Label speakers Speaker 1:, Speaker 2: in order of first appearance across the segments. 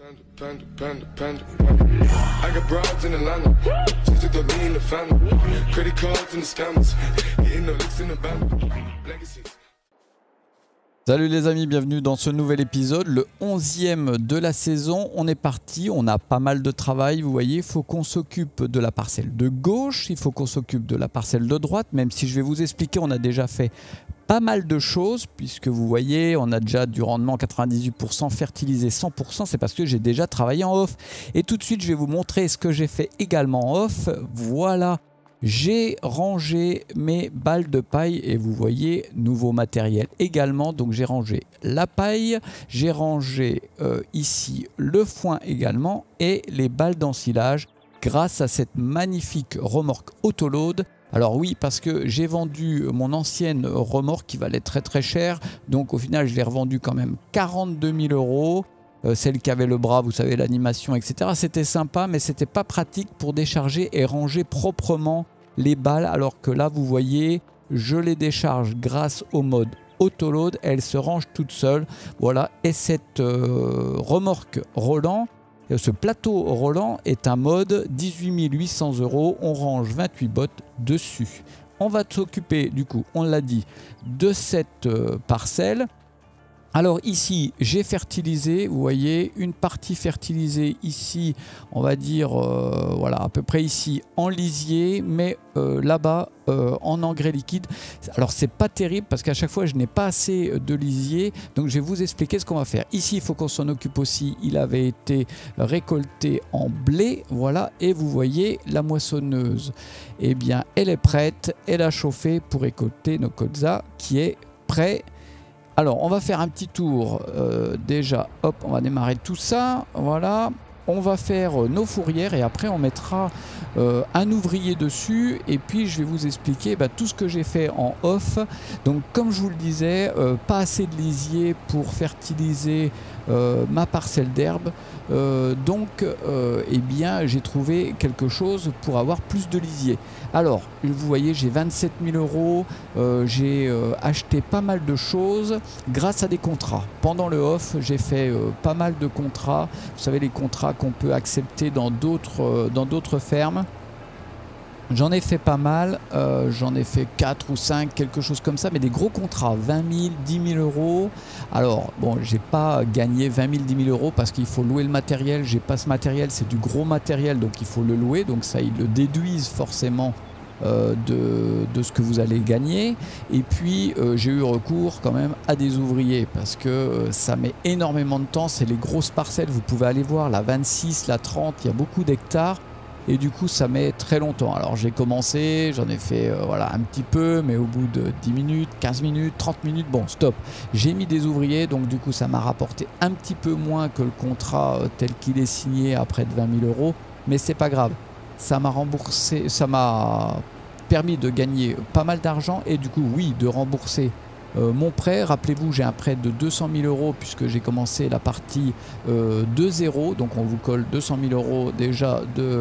Speaker 1: I got broads in Atlanta, just to throw me in the family. Credit cards and the scammers, hitting the licks in the band. Legacies.
Speaker 2: Salut les amis, bienvenue dans ce nouvel épisode, le 11e de la saison. On est parti, on a pas mal de travail, vous voyez, il faut qu'on s'occupe de la parcelle de gauche, il faut qu'on s'occupe de la parcelle de droite, même si je vais vous expliquer, on a déjà fait pas mal de choses, puisque vous voyez, on a déjà du rendement 98%, fertilisé 100%, c'est parce que j'ai déjà travaillé en off. Et tout de suite, je vais vous montrer ce que j'ai fait également en off. Voilà. J'ai rangé mes balles de paille et vous voyez, nouveau matériel également. Donc j'ai rangé la paille, j'ai rangé ici le foin également et les balles d'ensilage grâce à cette magnifique remorque autoload. Alors oui, parce que j'ai vendu mon ancienne remorque qui valait très cher. Donc au final, je l'ai revendue quand même 42 000 €. Celle qui avait le bras, vous savez, l'animation, etc. C'était sympa, mais c'était pas pratique pour décharger et ranger proprement les balles. Alors que là, vous voyez, je les décharge grâce au mode autoload. Elle se range toute seule. Voilà. Et cette remorque Roland, ce plateau Roland est un mode 18 800 €. On range 28 bottes dessus. On va s'occuper, du coup, on l'a dit, de cette parcelle. Alors ici, j'ai fertilisé, vous voyez, une partie fertilisée ici, on va dire, voilà, à peu près ici en lisier, mais là-bas en engrais liquide. Alors c'est pas terrible parce qu'à chaque fois, je n'ai pas assez de lisier, donc je vais vous expliquer ce qu'on va faire. Ici, il faut qu'on s'en occupe aussi, il avait été récolté en blé, voilà, et vous voyez, la moissonneuse, eh bien, elle est prête, elle a chauffé pour récolter nos colzas qui est prêt. Alors, on va faire un petit tour. Déjà, hop, on va démarrer tout ça. Voilà. On va faire nos fourrières et après, on mettra un ouvrier dessus. Et puis, je vais vous expliquer tout ce que j'ai fait en off. Donc, comme je vous le disais, pas assez de lisier pour fertiliser ma parcelle d'herbe. Eh bien, j'ai trouvé quelque chose pour avoir plus de lisier. Alors, vous voyez, j'ai 27 000 €. J'ai acheté pas mal de choses grâce à des contrats. Pendant le off, j'ai fait pas mal de contrats. Vous savez, les contrats qu'on peut accepter dans d'autres fermes. J'en ai fait pas mal, j'en ai fait 4 ou 5, quelque chose comme ça, mais des gros contrats, 20 000, 10 000 €. Alors, bon, j'ai pas gagné 20 000, 10 000 € parce qu'il faut louer le matériel. J'ai pas ce matériel, c'est du gros matériel, donc il faut le louer. Donc ça, ils le déduisent forcément de ce que vous allez gagner. Et puis, j'ai eu recours quand même à des ouvriers parce que ça met énormément de temps. C'est les grosses parcelles, vous pouvez aller voir, la 26, la 30, il y a beaucoup d'hectares. Et du coup, ça met très longtemps. Alors, j'ai commencé, j'en ai fait voilà, un petit peu, mais au bout de 10 minutes, 15 minutes, 30 minutes, bon, stop. J'ai mis des ouvriers, donc du coup, ça m'a rapporté un petit peu moins que le contrat tel qu'il est signé à près de 20 000 €. Mais c'est pas grave. Ça m'a remboursé, ça m'a permis de gagner pas mal d'argent et du coup, oui, de rembourser mon prêt. Rappelez-vous, j'ai un prêt de 200 000 € puisque j'ai commencé la partie de zéro. Donc, on vous colle 200 000 € déjà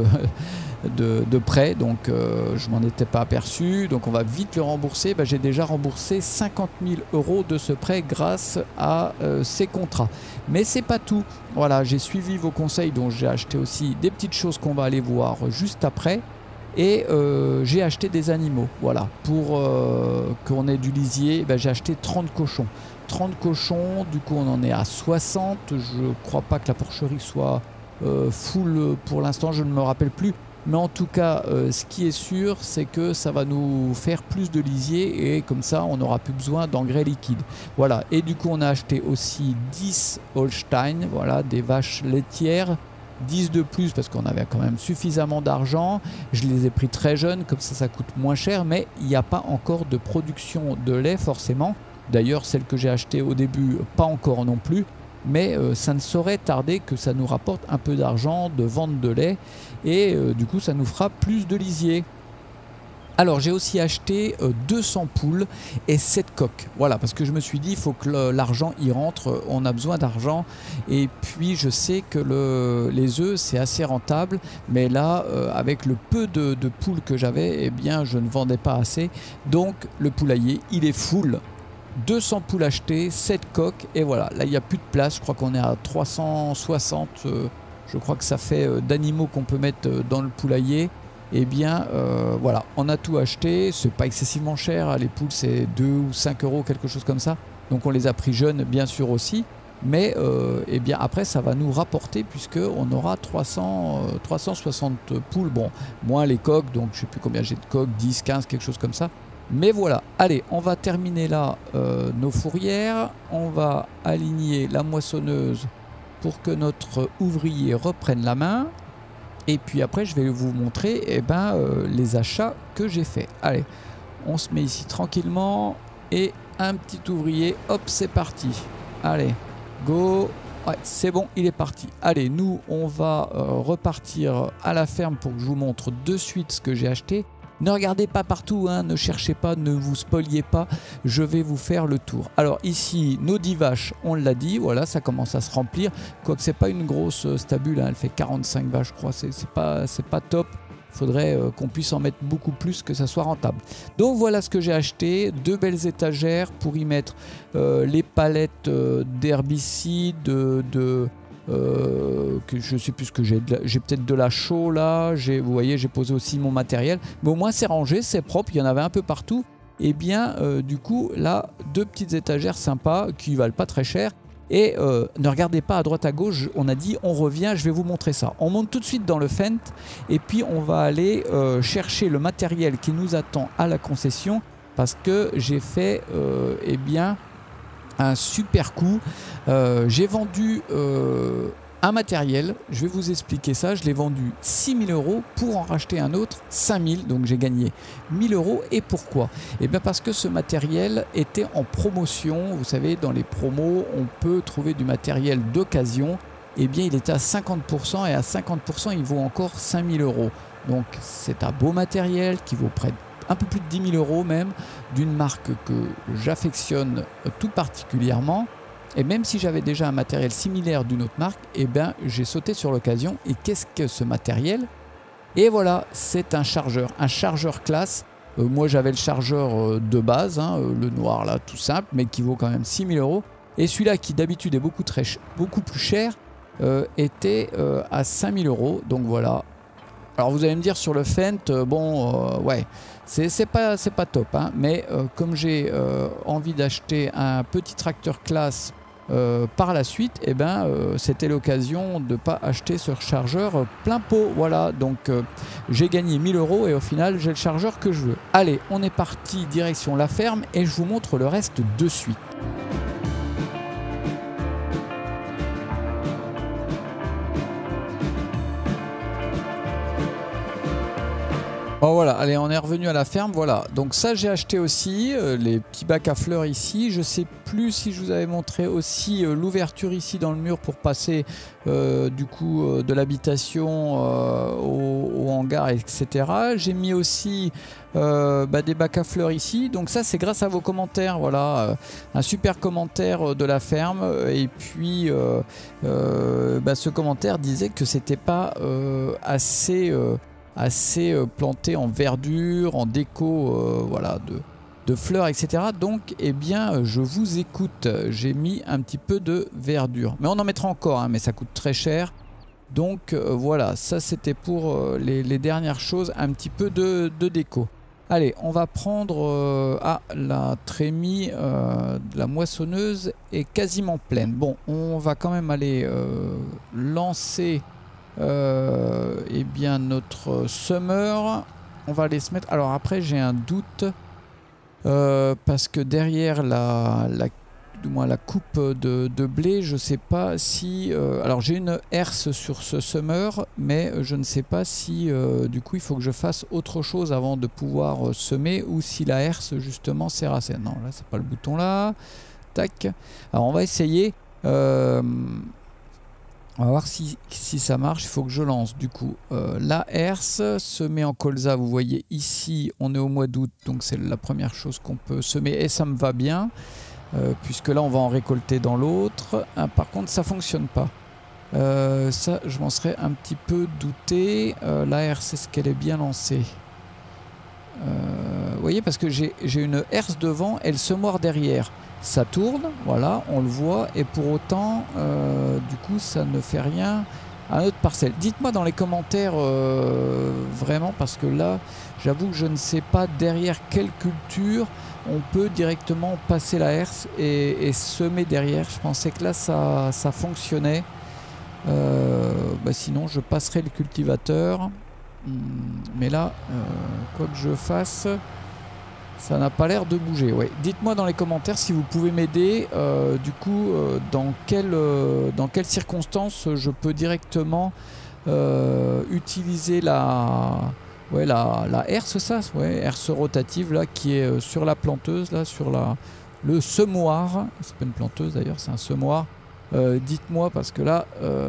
Speaker 2: de prêt. Donc, je m'en étais pas aperçu. Donc, on va vite le rembourser. J'ai déjà remboursé 50 000 € de ce prêt grâce à ces contrats. Mais c'est pas tout. Voilà, j'ai suivi vos conseils. Donc, j'ai acheté aussi des petites choses qu'on va aller voir juste après. Et j'ai acheté des animaux, voilà, pour qu'on ait du lisier, j'ai acheté 30 cochons. 30 cochons, du coup on en est à 60, je crois pas que la porcherie soit full pour l'instant, je ne me rappelle plus. Mais en tout cas, ce qui est sûr, c'est que ça va nous faire plus de lisier et comme ça, on n'aura plus besoin d'engrais liquide. Voilà, et du coup on a acheté aussi 10 Holstein, voilà, des vaches laitières. 10 de plus parce qu'on avait quand même suffisamment d'argent. Je les ai pris très jeunes, comme ça coûte moins cher, mais il n'y a pas encore de production de lait forcément. D'ailleurs, celle que j'ai achetée au début, pas encore non plus. Mais ça ne saurait tarder que ça nous rapporte un peu d'argent de vente de lait et du coup ça nous fera plus de lisier. Alors j'ai aussi acheté 200 poules et 7 coques, voilà, parce que je me suis dit il faut que l'argent y rentre, on a besoin d'argent et puis je sais que les œufs c'est assez rentable, mais là avec le peu de poules que j'avais, eh bien je ne vendais pas assez, donc le poulailler il est full. 200 poules achetées, 7 coques et voilà, là il n'y a plus de place, je crois qu'on est à 360, je crois que ça fait d'animaux qu'on peut mettre dans le poulailler. Et bien voilà, on a tout acheté, c'est pas excessivement cher, les poules c'est 2 ou 5 euros, quelque chose comme ça, donc on les a pris jeunes bien sûr aussi, mais et bien après ça va nous rapporter puisque on aura 360 poules, bon, moins les coques, donc je sais plus combien j'ai de coques, 10, 15, quelque chose comme ça. Mais voilà, allez, on va terminer là nos fourrières, on va aligner la moissonneuse pour que notre ouvrier reprenne la main. Et puis après, je vais vous montrer les achats que j'ai fait. Allez, on se met ici tranquillement et un petit ouvrier, hop, c'est parti. Allez, go. Ouais, c'est bon, il est parti. Allez, nous, on va repartir à la ferme pour que je vous montre de suite ce que j'ai acheté. Ne regardez pas partout, hein, ne cherchez pas, ne vous spoliez pas, je vais vous faire le tour. Alors ici, nos 10 vaches, on l'a dit, voilà, ça commence à se remplir. Quoique c'est pas une grosse stabule, hein, elle fait 45 vaches, je crois, c'est pas top. Il faudrait qu'on puisse en mettre beaucoup plus, que ça soit rentable. Donc voilà ce que j'ai acheté, 2 belles étagères pour y mettre les palettes d'herbicides, que je sais plus ce que j'ai peut-être de la chaux là, vous voyez j'ai posé aussi mon matériel, mais au moins c'est rangé, c'est propre, il y en avait un peu partout. Et bien du coup là 2 petites étagères sympas qui valent pas très cher. Et ne regardez pas à droite à gauche, on a dit on revient, je vais vous montrer ça. On monte tout de suite dans le Fendt et puis on va aller chercher le matériel qui nous attend à la concession, parce que j'ai fait un super coup. J'ai vendu un matériel, je vais vous expliquer ça, je l'ai vendu 6 000 € pour en racheter un autre 5 000, donc j'ai gagné 1 000 €. Et pourquoi? Et bien parce que ce matériel était en promotion. Vous savez, dans les promos on peut trouver du matériel d'occasion. Et bien il était à 50% et à 50% il vaut encore 5 000 €. Donc c'est un beau matériel qui vaut près de un peu plus de 10 000 € même, d'une marque que j'affectionne tout particulièrement. Et même si j'avais déjà un matériel similaire d'une autre marque, eh ben j'ai sauté sur l'occasion. Et qu'est-ce que ce matériel? Et voilà, c'est un chargeur classe. Moi j'avais le chargeur de base, hein, le noir là, tout simple, mais qui vaut quand même 6 000 €. Et celui-là qui d'habitude est beaucoup plus cher, était à 5 000 €. Donc voilà. Alors vous allez me dire sur le Fendt, ouais, c'est pas top, hein, mais comme j'ai envie d'acheter un petit tracteur classe par la suite, et c'était l'occasion de ne pas acheter ce chargeur plein pot. Voilà, donc j'ai gagné 1 000 € et au final j'ai le chargeur que je veux. Allez, on est parti direction la ferme et je vous montre le reste de suite. Bon voilà, allez, on est revenu à la ferme, voilà. Donc ça j'ai acheté aussi, les petits bacs à fleurs ici. Je sais plus si je vous avais montré aussi l'ouverture ici dans le mur pour passer du coup de l'habitation au hangar, etc. J'ai mis aussi des bacs à fleurs ici. Donc ça c'est grâce à vos commentaires, voilà. Un super commentaire de la ferme. Et puis ce commentaire disait que c'était pas assez planté en verdure, en déco, voilà, de fleurs, etc. Donc, eh bien, je vous écoute. J'ai mis un petit peu de verdure. Mais on en mettra encore, hein, mais ça coûte très cher. Donc, voilà, ça c'était pour les dernières choses, un petit peu de déco. Allez, on va prendre... la trémie de la moissonneuse est quasiment pleine. Bon, on va quand même aller lancer... notre summer. On va aller se mettre. Alors après j'ai un doute parce que derrière du moins la coupe de blé, je sais pas si alors j'ai une herse sur ce summer, mais je ne sais pas si du coup il faut que je fasse autre chose avant de pouvoir semer, ou si la herse justement sert à ça. Non, là c'est pas le bouton là. Tac. Alors on va essayer. On va voir si ça marche. Il faut que je lance du coup la herse, semer en colza. Vous voyez ici on est au mois d'août, donc c'est la première chose qu'on peut semer et ça me va bien puisque là on va en récolter dans l'autre. Par contre ça fonctionne pas, ça je m'en serais un petit peu douté. La herse, est-ce qu'elle est bien lancée? Vous voyez, parce que j'ai une herse devant, elle se mord derrière. ça tourne, voilà, on le voit, et pour autant, du coup, ça ne fait rien à notre parcelle. Dites-moi dans les commentaires, vraiment, parce que là, j'avoue que je ne sais pas derrière quelle culture on peut directement passer la herse et semer derrière. Je pensais que là, ça fonctionnait. Sinon, je passerai le cultivateur. Mais là, quoi que je fasse... ça n'a pas l'air de bouger. Ouais. Dites-moi dans les commentaires si vous pouvez m'aider. Du coup, dans quelles circonstances je peux directement utiliser la herse, ça, ouais, herse rotative là, qui est sur la planteuse, là, sur le semoir. C'est pas une planteuse d'ailleurs, c'est un semoir. Dites-moi parce que là,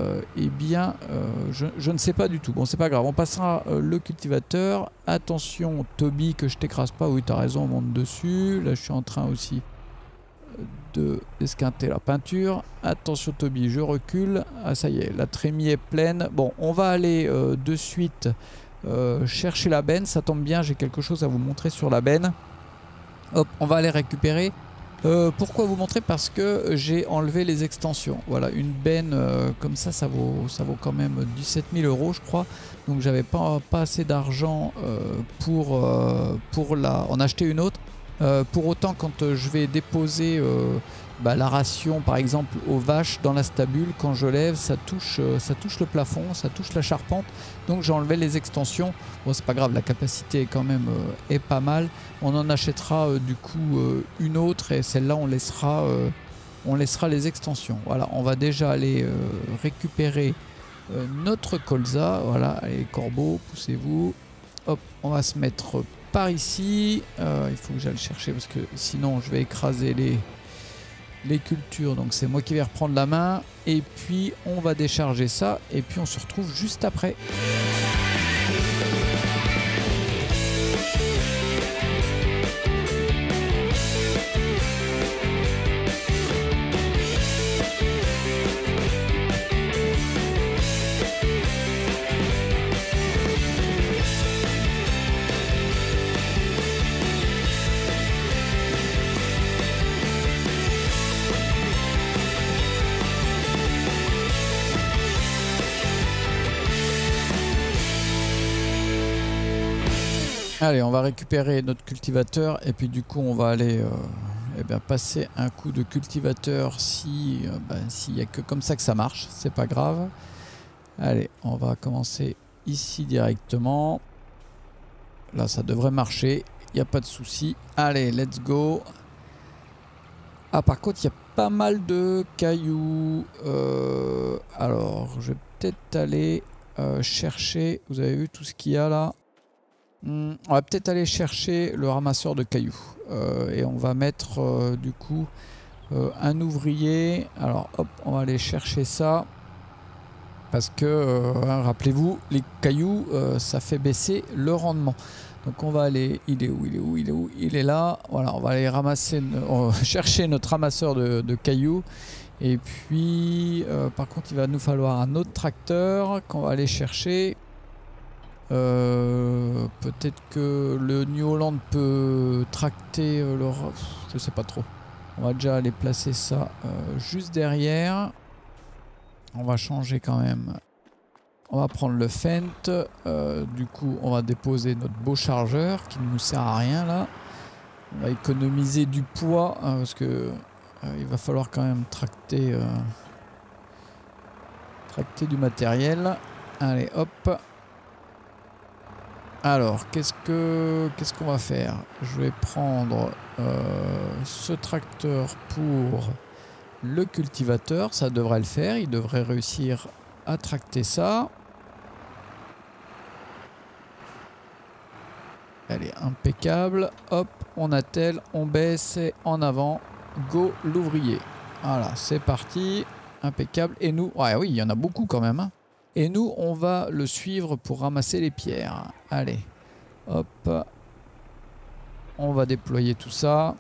Speaker 2: je ne sais pas du tout. Bon, c'est pas grave, on passera le cultivateur. Attention, Toby, que je t'écrase pas. Oui, t'as raison, on monte dessus. Là, je suis en train aussi d'esquinter la peinture. Attention, Toby, je recule. Ah, ça y est, la trémie est pleine. Bon, on va aller de suite chercher la benne. Ça tombe bien, j'ai quelque chose à vous montrer sur la benne. Hop, on va aller récupérer. Pourquoi vous montrer? Parce que j'ai enlevé les extensions. Voilà, une benne comme ça, ça vaut quand même 17 000 € je crois. Donc j'avais pas assez d'argent pour en acheter une autre. Pour autant, quand je vais déposer la ration par exemple aux vaches dans la stabule, quand je lève, ça touche le plafond, ça touche la charpente. Donc j'ai enlevé les extensions. Bon, c'est pas grave, la capacité est quand même est pas mal. On en achètera du coup une autre, et celle-là on laissera les extensions. Voilà, on va déjà aller récupérer notre colza. Voilà, allez corbeau, poussez-vous. Hop, on va se mettre par ici. Il faut que j'aille le chercher parce que sinon je vais écraser les cultures. Donc c'est moi qui vais reprendre la main. Et puis on va décharger ça. Et puis on se retrouve juste après. Allez, on va récupérer notre cultivateur et puis du coup on va aller passer un coup de cultivateur s'il n'y a que comme ça que ça marche, c'est pas grave. Allez, on va commencer ici directement. Là ça devrait marcher, il n'y a pas de souci. Allez, let's go. Ah, par contre il y a pas mal de cailloux. Alors je vais peut-être aller chercher, vous avez vu tout ce qu'il y a là. On va peut-être aller chercher le ramasseur de cailloux et on va mettre du coup un ouvrier. Alors hop, on va aller chercher ça parce que rappelez-vous, les cailloux ça fait baisser le rendement. Donc on va aller, il est où? Il est là. Voilà, on va aller ramasser, chercher notre ramasseur de cailloux. Et puis par contre il va nous falloir un autre tracteur qu'on va aller chercher. Peut-être que le New Holland peut tracter je sais pas trop. On va déjà aller placer ça juste derrière. On va changer quand même. On va prendre le Fendt. Du coup on va déposer notre beau chargeur qui ne nous sert à rien là. On va économiser du poids parce que il va falloir quand même tracter du matériel. Allez hop. Alors, qu'est-ce qu'on va faire? Je vais prendre ce tracteur pour le cultivateur. Ça devrait le faire. Il devrait réussir à tracter ça. Allez, impeccable. Hop, on attelle, on baisse et en avant. Go l'ouvrier. Voilà, c'est parti. Impeccable. Et nous, ouais, oui, il y en a beaucoup quand même, hein. Et nous, on va le suivre pour ramasser les pierres. Allez, hop. On va déployer tout ça.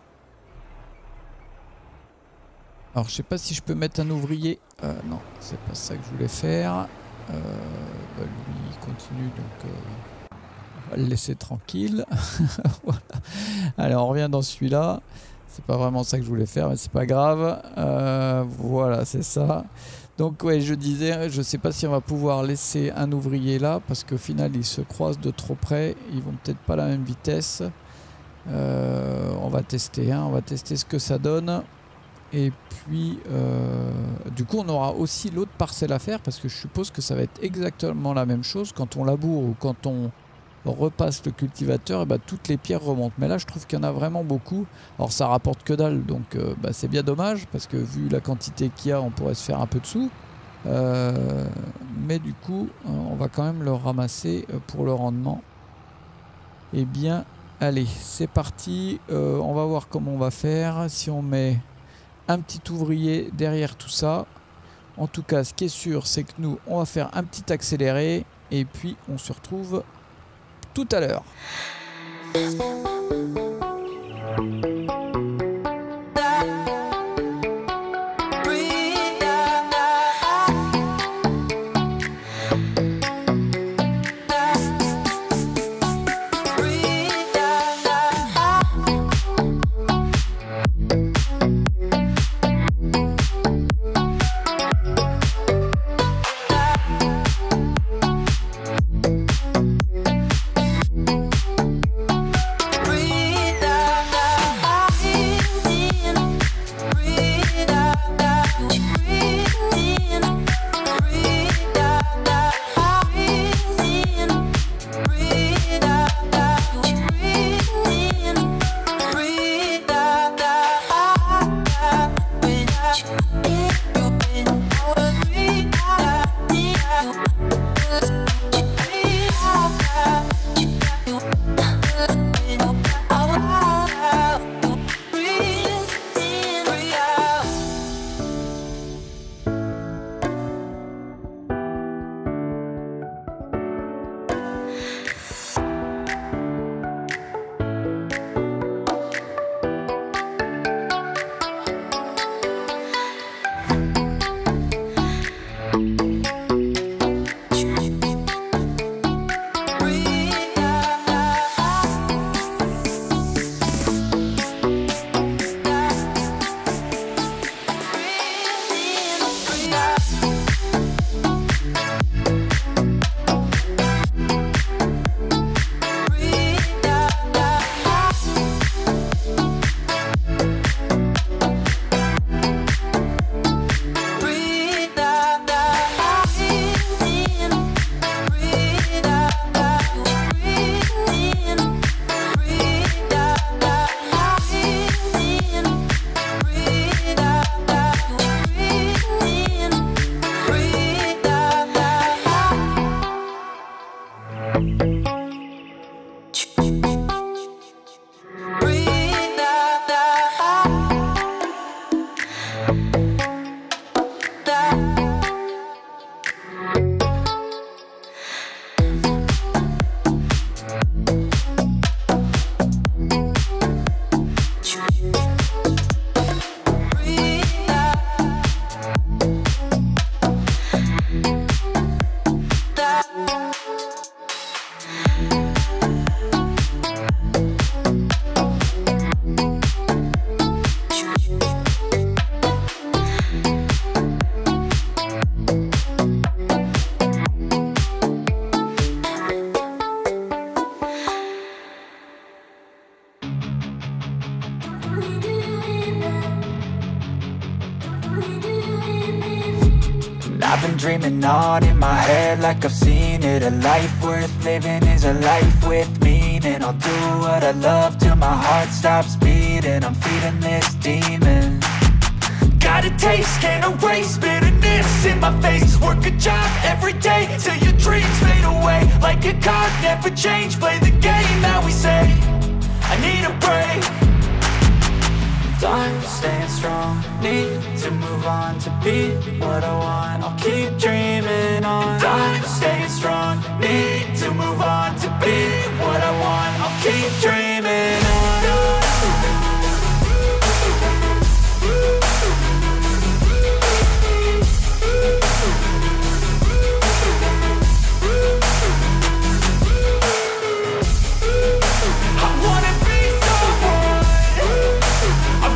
Speaker 2: Alors, je sais pas si je peux mettre un ouvrier. Non, c'est pas ça que je voulais faire. Lui, il continue, donc on va le laisser tranquille. Voilà. Allez, on revient dans celui-là. C'est pas vraiment ça que je voulais faire, mais c'est pas grave. Voilà, c'est ça. Donc ouais, je disais, je sais pas si on va pouvoir laisser un ouvrier là, parce qu'au final ils se croisent de trop près, ils vont peut-être pas à la même vitesse. On va tester, hein, on va tester ce que ça donne. Et puis du coup on aura aussi l'autre parcelle à faire, parce que je suppose que ça va être exactement la même chose quand on laboure ou quand on repasse le cultivateur, et bah, toutes les pierres remontent. Mais là je trouve qu'il y en a vraiment beaucoup. Alors ça rapporte que dalle, donc bah, c'est bien dommage, parce que vu la quantité qu'il y a, on pourrait se faire un peu de sous. Mais du coup on va quand même le ramasser pour le rendement. Et bien allez, c'est parti. On va voir comment on va faire. Si on met un petit ouvrier derrière tout ça, en tout cas ce qui est sûr, c'est que nous on va faire un petit accéléré, et puis on se retrouve tout à l'heure.
Speaker 3: I've been dreaming on in my head like I've seen it. A life worth living is a life with meaning. I'll do what I love till my heart stops beating. I'm feeding this demon. Got a taste, can't erase bitterness in my face. Work a job every day till your dreams fade away. Like a card, never change, play the game that we say. I need a break. I'm staying strong, need to move on to be what I want. I'll keep dreaming on. I'm staying strong, need to move on to be what I want. I'll keep dreaming on. I wanna be someone. I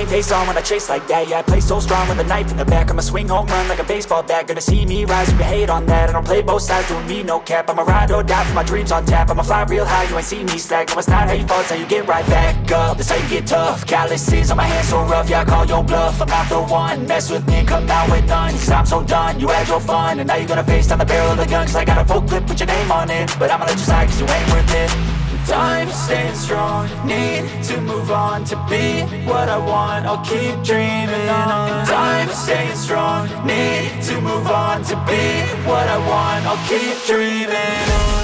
Speaker 3: face on when I chase like that. Yeah, I play so strong with a knife in the back. I'ma swing home run like a baseball bat. Gonna see me rise, you can hate on that. I don't play both sides, doing me no cap. I'ma ride or die for my dreams on tap. I'ma fly real high, you ain't see me slack. No, it's not how you fall, it's how you get right back up. That's how you get tough. Calluses on my hands so rough, yeah, I call your bluff. I'm not the one, mess with me and come out with none. Cause I'm so done, you had your fun. And now you're gonna face down the barrel of the gun. Cause I got a full clip with your name on it. But I'ma let you slide cause you ain't worth it. I'm staying strong, need to move on to be what I want, I'll keep dreaming on. I'm staying strong, need to move on to be what I want, I'll keep dreaming on.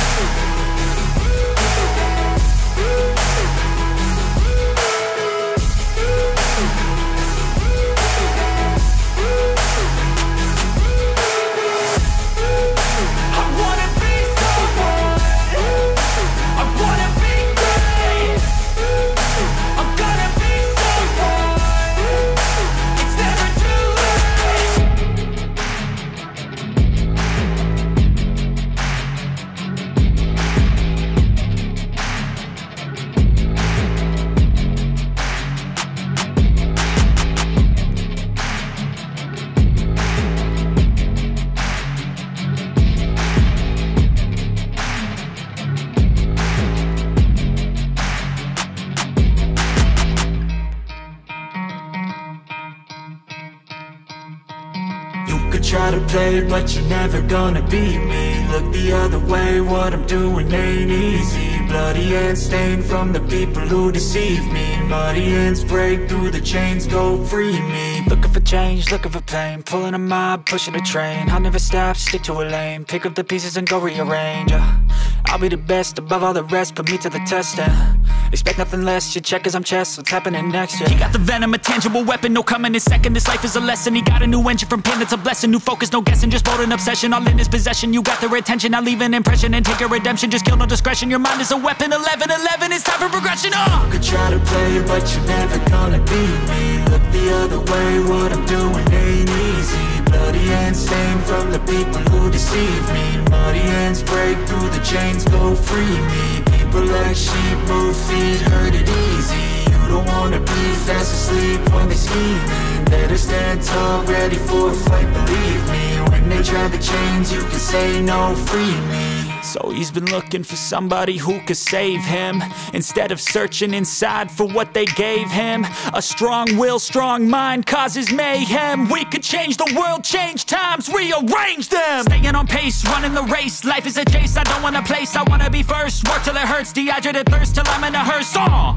Speaker 3: Try to play, but you're never gonna beat me. Look the other way, what I'm doing ain't easy. Bloody hands stained from the people who deceive me. Muddy hands break through the chains, go free me. Looking for change, looking for pain. Pulling a mob, pushing a train. I'll never stop, stick to a lane. Pick up the pieces and go rearrange. I'll be the best above all the rest, put me to the test and expect nothing less, your check is I'm chess, what's happening next, yeah. He got the venom, a tangible weapon, no coming in second. This life is a lesson, he got a new engine from pain, it's a blessing. New focus, no guessing, just bold and obsession. All in his possession, you got their attention. I'll leave an impression and take a redemption. Just kill, no discretion, your mind is a weapon. 11-11, it's time for progression, You could try to play, but you're never gonna beat me. Look the other way, what I'm doing ain't easy. Bloody hands stained from the people who deceive me. Muddy hands break through the chains, go free me. People like sheep move feet, hurt it easy. You don't wanna be fast asleep when they scheming. Better stand tall, ready for a fight, believe me. When they try the chains, you can say no, free me. So he's been looking for somebody who could save him, instead of searching inside for what they gave him. A strong will, strong mind causes mayhem. We could change the world, change times, rearrange them. Staying on pace, running the race. Life is a chase, I don't want a place, I wanna be first. Work till it hurts, dehydrated thirst till I'm in a hearse.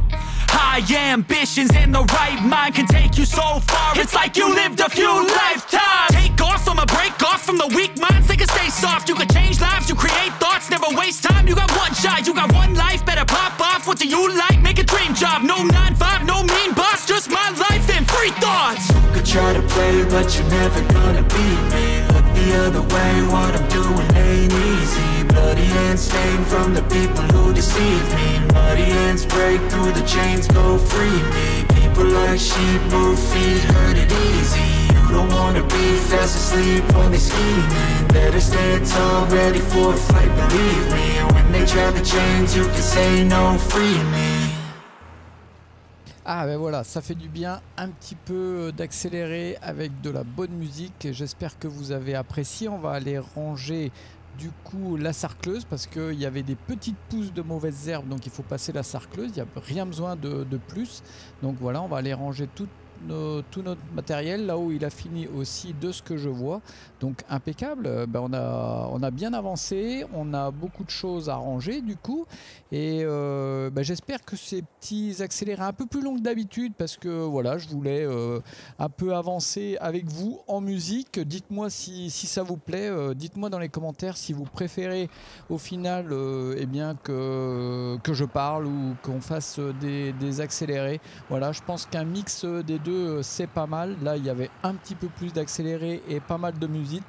Speaker 3: High ambitions and the right mind can take you so far. It's like you lived a few lifetimes. Take off, I'ma break off from the weak minds. They can stay soft, you can change lives, you create thoughts. Never waste time, you got one shot, you got one life. Better pop off, what do you like? Make a dream job, no 9-5, no mean boss. Just my life and free thoughts. You could try to play, but you're never gonna beat me. Look the other way, what I'm doing ain't easy. Bloody hands stained from the people who deceive me. Muddy hands break through the chains, go free me. People like sheep move feet, hurt it easy. You don't wanna be fast asleep when they scheming. Better stand tall, ready for a fight, believe me. When they try the chains, you can say no, free me.
Speaker 2: Ah ben voilà, ça fait du bien un petit peu d'accélérer avec de la bonne musique. J'espère que vous avez apprécié. On va aller ranger du coup la sarcleuse parce qu'il y avait des petites pousses de mauvaises herbes, donc il faut passer la sarcleuse. Il n'y a rien besoin de plus. Donc voilà, on va aller ranger tout notre matériel là où il a fini aussi, de ce que je vois. Donc impeccable. Ben on a bien avancé, on a beaucoup de choses à ranger du coup, et ben j'espère que ces petits accélérés un peu plus longs que d'habitude, parce que voilà, je voulais un peu avancer avec vous en musique. Dites-moi si ça vous plaît, dites-moi dans les commentaires si vous préférez au final eh bien que je parle ou qu'on fasse des accélérés. Voilà, je pense qu'un mix des deux c'est pas mal. Là il y avait un petit peu plus d'accéléré et pas mal de musique.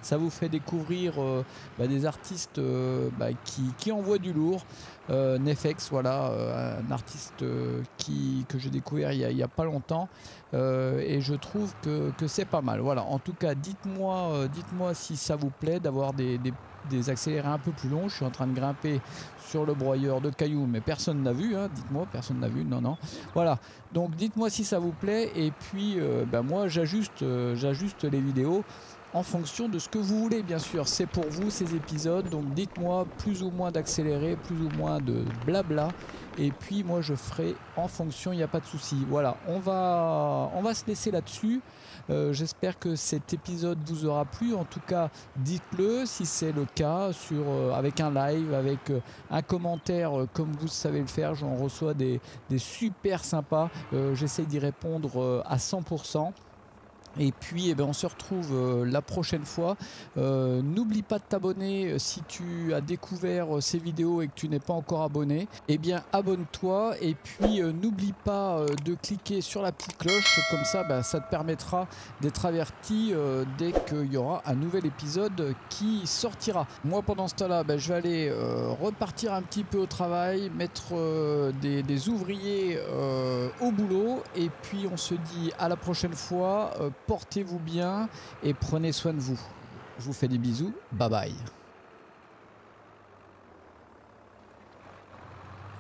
Speaker 2: Ça vous fait découvrir des artistes qui envoient du lourd. Nefex, voilà, un artiste que j'ai découvert il y a pas longtemps, et je trouve que c'est pas mal. Voilà, en tout cas, dites-moi si ça vous plaît d'avoir des accélérés un peu plus longs. Je suis en train de grimper sur le broyeur de cailloux, mais personne n'a vu, hein. Dites-moi, personne n'a vu, non. Voilà, donc dites-moi si ça vous plaît, et puis moi j'ajuste les vidéos en fonction de ce que vous voulez, bien sûr. C'est pour vous ces épisodes, donc dites-moi plus ou moins d'accélérer, plus ou moins de blabla, et puis moi je ferai en fonction, il n'y a pas de souci. Voilà, on va se laisser là-dessus. J'espère que cet épisode vous aura plu. En tout cas, dites-le si c'est le cas, avec un live, avec un commentaire, comme vous savez le faire. J'en reçois des super sympas. J'essaie d'y répondre à 100%. Et puis on se retrouve la prochaine fois. N'oublie pas de t'abonner si tu as découvert ces vidéos et que tu n'es pas encore abonné. Eh bien abonne-toi, et puis n'oublie pas de cliquer sur la petite cloche, comme ça ça te permettra d'être averti dès qu'il y aura un nouvel épisode qui sortira. Moi pendant ce temps-là, je vais aller repartir un petit peu au travail, mettre des ouvriers au boulot, et puis on se dit à la prochaine fois. Portez-vous bien et prenez soin de vous. Je vous fais des bisous. Bye bye.